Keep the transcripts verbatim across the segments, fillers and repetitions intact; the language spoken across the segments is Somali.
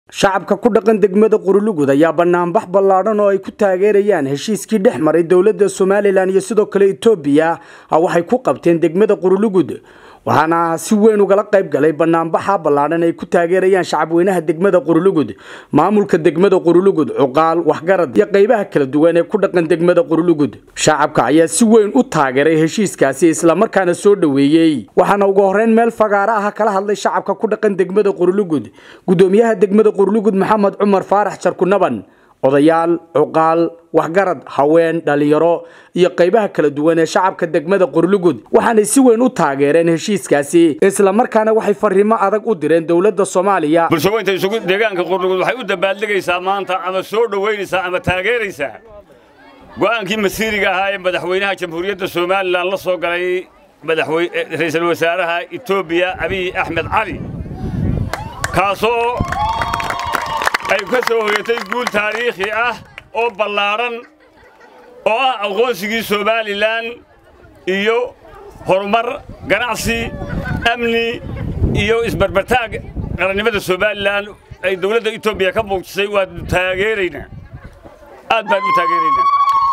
shacabka ku dhaqan degmada Qurulugud ayaa banaanbax ballaaran oo ay ku taageerayaan heshiiskii dhex maray dawladda Soomaaliland iyo sidoo kale Itoobiya waxay ku qabteen degmada Qurulugud waxaana si weyn uga qayb galay banaanbaxa ballaaran ay ku taageerayaan shacabweynaha degmada Qurulugud maamulka degmada Qurulugud cuqaal waxgarad iyo qaybaha kala duwan ee ku dhaqan degmada Qurulugud shacabka ayaa si weyn u taageeray heshiiskaasi isla markaana soo dhaweeyay waxaana ugu horreyn meel fagaara ah kala hadlay shacabka ku dhaqan degmada Qurulugud gudoomiyaha degmada Qurulugud Maxamed Cumar Faarax Jarkunaban odayaal cuqaal waxgarad haween dhalinyaro iyo qaybaha kala duwan ee shacabka degmada Qurulugud waxaanay si weyn u taageereen heshiiskaasi isla markaana waxay fariimo adag u direen dawladda Soomaaliya bulshooyinka isugu deegaanka Qurulugud waxay u dabaaldegaysaa maanta ama soo dhaweynaysaa ama taageeraysaa go'aankii masiiriga ahaa ee madaxweynaha jamhuuriyadda Soomaaliland la soo galay madaxweyne ra'iisul wasaaraha Itoobiya Abiy Ahmed Ali kaasoo ay ka soo hoyatay guul taariikhi ah oo ballaaran oo ah aqoonsigii Soomaaliland iyo horumar ganacsi amni iyo isbarbartaag qarannimada Soomaaliland ay dawladda Itoobiya ka muujisay waa taageerayna aad baan u taageerayna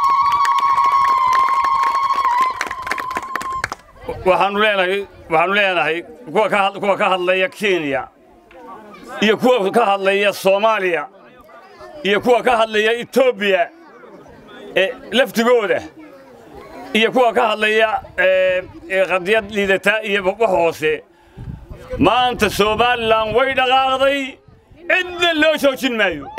waxaanu leenahay waxaanu leenahay kuwa ka kuwa ka hadlaya Kenya iyo kuwa ka hadlaya Soomaaliya iyo kuwa ka hadlaya Itoobiya ee laftigooda iyo kuwa ka hadlaya ee qadiyad liidata iyo wax hoose maanta Soomaaliland way dhaqaaqday cid loo joojin maayo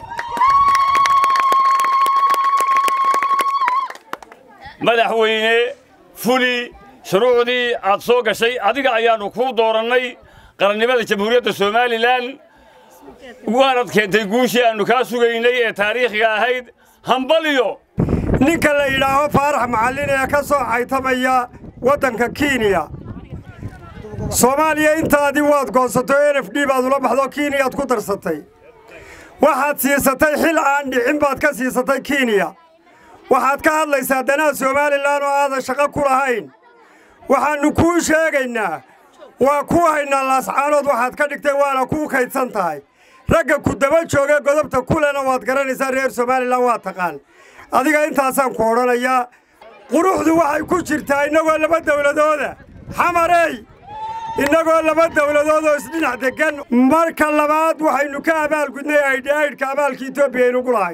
madaxweyne fuli shuruudii aad soo gashay adiga ayaanu ku dooranay qarannimada jamhuuriyadda Soomaaliland waanad keentay guushii aanu ka sugaynay ee taariikhiga ahayd hambaliyo ninka la yiraahdo Faarax Macallin ee ka soo xaytamaya wadanka Kenya Soomaaliya intaadii waad goosatay N F D baad ula baxdo Kenya aad ku darsatay waxaad siisatay xil aan dhicin baad ka siisatay Kenya waxaad ka hadlaysaa danaha Soomaaliland oo aad shaqo ku lahayn waxaanu ku sheegaynaa waa ku haynaa laascaanood waxaad ka dhigtay waana ku kaydsan tahay ragga ku daba jooga godobta kulena waad garanaysaa reer Soomaaliland waa taqaan adiga intaasaan ku oranayaa quruxdu waxay ku jirtaa inagoo laba dawladooda xamarey inagoo laba dawladood oo isdhinac degan marka labaad waxaynu ka abaal gudnay aydhaydhka abaalka Itoobiya inagu lahay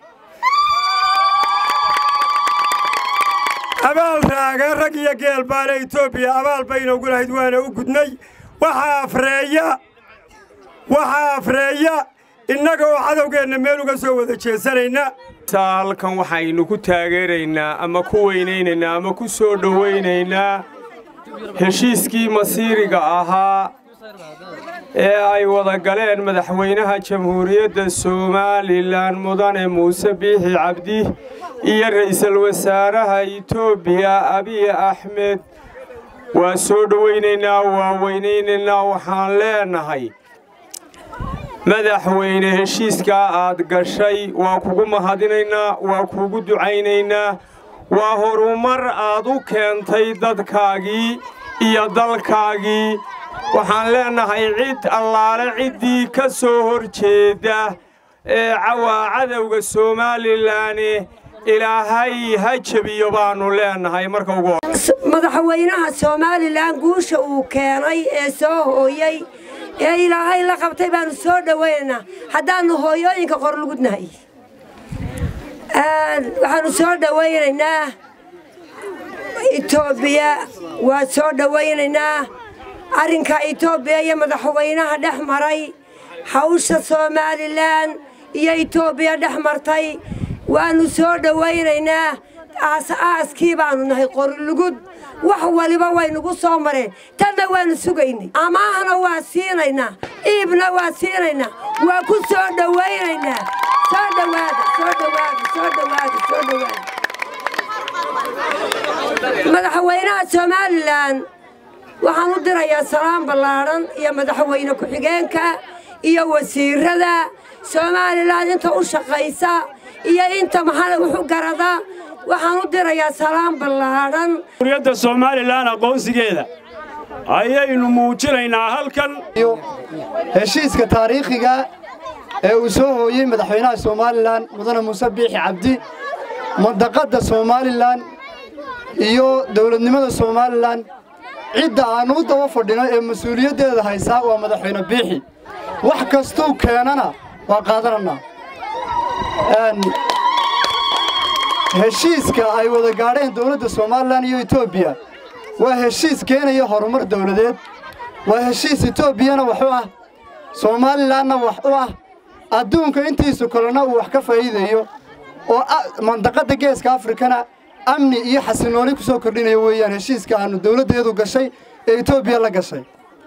abaal raaga rag iyo geel baale Itoobiya abaal bayna ugu lahayd waana u gudnay waxa afreeya waxa afreeya innaga oo cadawgeena meel uga soo wada jeesanayna halkan waxaynu ku taageeraynaa ama ku weynaynaa ama ku soo dhaweynaynaa heshiiskii masiiriga ahaa ee ay wada galeen madaxweynaha jamhuuriyadda Soomaaliland mudane Muuse Biixi Cabdi iyo ra'iisul wasaaraha Itoobiya Abiy Ahmed waa soo dhaweynaynaa waa weynaynaa waxaan leenahay madaxweyne heshiiska aad gashay waa kugu mahadinaynaa waa kugu ducaynaynaa waa horumar aad u keentay dadkaagii iyo dalkaagii waxaan leenahay cid allaale ciddii ka soo horjeeda ee cadawga Soomaaliland ilaahay ha jabiyo baanu leenahay marka ugu madaxweynaha Soomaaliland guusha uu keenay ee soo hooyay ee ilaahay la qabtay baanu soo dhaweynaa haddaanu hooyooyinka Qurulugudnahay aan waxaanu soo dhaweynaynaa Itoobiya waa soo dhaweynaynaa arrinka Itoobiya iyo madaxweynaha dhex maray hawsha Soomaaliland iyo Itoobiya dhex martay waanu soo dhaweynaynaa aas-aaskii baanu nahay Qurulugud wax waliba way nagu soo mareen tanna waanu sugaynay amaahna waa siinaynaa iibna waa siinaynaa waa ku soo dhaweynaynaa soo dhawaada soo dhawaada soo dhawaada soo dhawaada madaxweynaha Soomaaliland waxaan u dirayaa salaam ballaaran iyo madaxweyne ku-xigeenka iyo wasiirada Soomaaliland inta u shaqaysa iyo inta maxaa wuxuu garada waxaan u dirayaa salaam ballaaran jamhuuriyadda Soomaaliland aqoonsigeeda ayaynu muujinaynaa halkan heshiiska taariikhiga ee uu soo hooyay madaxweynaha Soomaaliland mudane Muuse Biixi Cabdi mandaqada Soomaaliland iyo dawladnimada Soomaaliland cidda aanu u daba fadhino ee mas'uuliyadeeda haysa waa madaxweyne Biixi wax kastuu keenana waa qaadanaa een heshiiska ay wada gaadheen dawladda Soomaaliland iyo Itoobiya waa heshiis keenaya horumar dawladeed waa heshiis Itoobiyana wax u ah Soomaalilandna wax u ah adduunka intiisu kalena uu wax ka faa'iideeyo oo mandaqada geeska Afrikana amni iyo xasilooni ku soo kordhinayo weeyaan heshiiska aanu dawladeedu gashay ee Itoobiya la gashay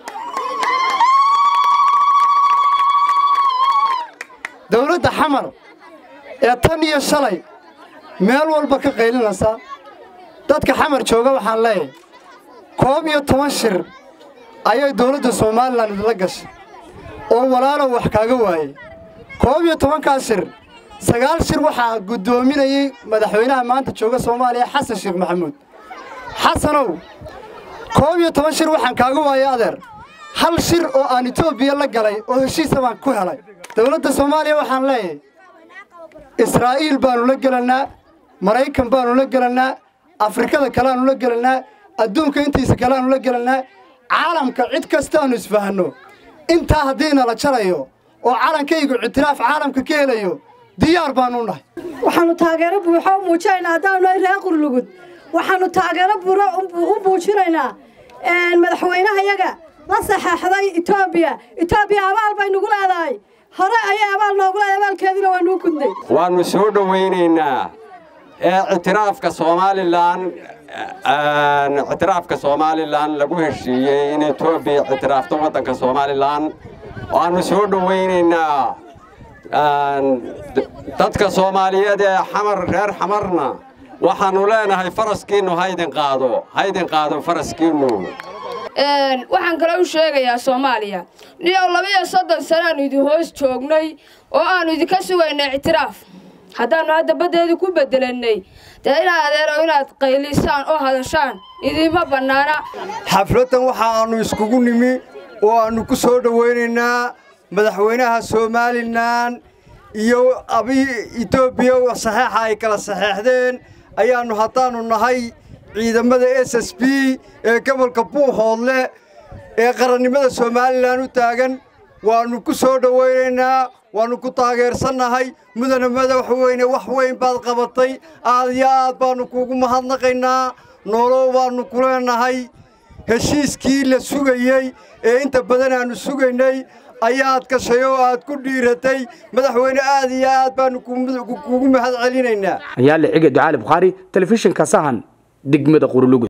dawladda xamar ee tan iyo shalay meel walba ka qaylinaysa dadka xamar jooga waxaan leeyahay koob iyo toban shir ayay dawladda Soomaaliland la gashay oo walaalo wax kaaga waayay koob iyo toban ka shir sagaal shir waxa gudoominayay madaxweynaha maanta jooga Soomaaliya Xasan Sheekh Maxamuud xasanow koob iyo toban shir waxaan kaaga waayay adeer hal shir oo aan Itoobiya la galay oo heshiis baan ku helay dawladda Soomaaliya waxaan leeyahay Israa'iil baanu la galanaa Mareykan baanu la galanaa Afrikada kale aanu la galanaa adduunka intiisa kale aanu la galanaa caalamka cid kasta aanu isfahanno inta hadina la jarayo oo calankaygu ictiraaf caalamka ka helayo diyaar baanu nahay waxaanu taageero buuxo u muujinaynaa haddaanu nahay reer Qurlugud waxaanu taageero buuro u muujinaynaa een madaxweynaha iyaga la saxaxday Itoobiya Itoobiya abaal bay nagu leedahay hore ayay abaal noogu leedahay abaalkeedina waa nuu kunday waanu soo dhaweynaynaa ee ictiraafka Soomaaliland aan ictiraafka Soomaaliland lagu heshiiyay in Itoobiya ictiraafto wadanka Soomaaliland waanu soo dhaweynaynaa dadka Soomaaliyeed ee xamar reer xamarna waxaanu leenahay faraskiinu haydin qaado haydin qaado faraskiinu een waxaan kale u sheegayaa Soomaaliya niyo laba iyo soddon sano aan idin hoos joognay oo aan idin ka sugaynay ictiraaf haddaanu hadda badeedu ku bedelanay taa inaad adeero inaad qaylisaan oo hadashaan idima banaana xafladan waxaanu iskugu nimi oo aanu ku soo dhaweynaynaa madaxweynaha Soomaaliland iyo abi Itoobiya oo saxeexa ay kala saxeexdeen ayaanu hadaanu nahay ciidamada S S B ee gobolka Buuhoodle ee qarannimada Soomaaliland u taagan waanu ku soo dhaweynaynaa waanu ku taageersanahay mudane madaxweyne wax weyn baad qabatay aad iyo aad baanu kuugu mahadnaqaynaa noolo waanu ku leenahay heshiiskii la sugayay ee inta badan aanu sugaynay ayaad ka shayo aad ku dhiiratay madaxweyne aad iyo aad baanu kuugu mahad celinaynaa ayaa la ciga ducaale Bukhari telefishinka sahan degmada Qurlugud.